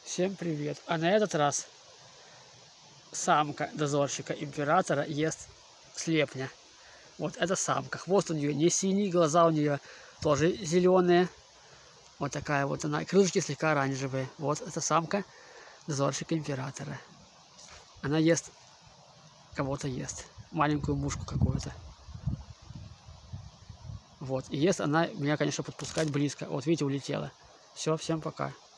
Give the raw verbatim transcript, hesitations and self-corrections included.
Всем привет! А на этот раз самка дозорщика императора ест слепня. Вот это самка. Хвост у нее не синий, глаза у нее тоже зеленые. Вот такая вот она. Крылышки слегка оранжевые. Вот это самка дозорщика императора. Она ест, кого-то ест. Маленькую мушку какую-то. Вот. И ест она меня, конечно, подпускать близко. Вот видите, улетела. Все, всем пока.